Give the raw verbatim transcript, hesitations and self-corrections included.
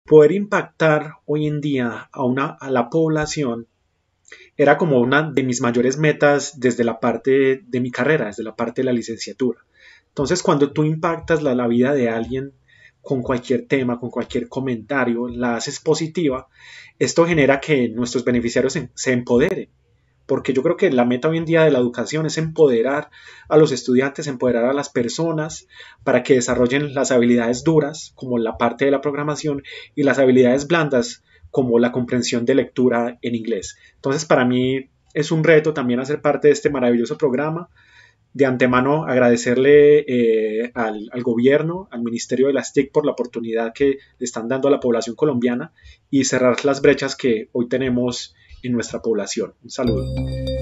Poder impactar hoy en día a, una, a la población era como una de mis mayores metas desde la parte de mi carrera, desde la parte de la licenciatura. Entonces, cuando tú impactas la, la vida de alguien con cualquier tema, con cualquier comentario, la haces positiva, esto genera que nuestros beneficiarios se, se empoderen. Porque yo creo que la meta hoy en día de la educación es empoderar a los estudiantes, empoderar a las personas para que desarrollen las habilidades duras, como la parte de la programación, y las habilidades blandas, como la comprensión de lectura en inglés. Entonces, para mí es un reto también hacer parte de este maravilloso programa. De antemano, agradecerle eh, al, al gobierno, al Ministerio de las T I C por la oportunidad que le están dando a la población colombiana y cerrar las brechas que hoy tenemos en nuestra población. Un saludo.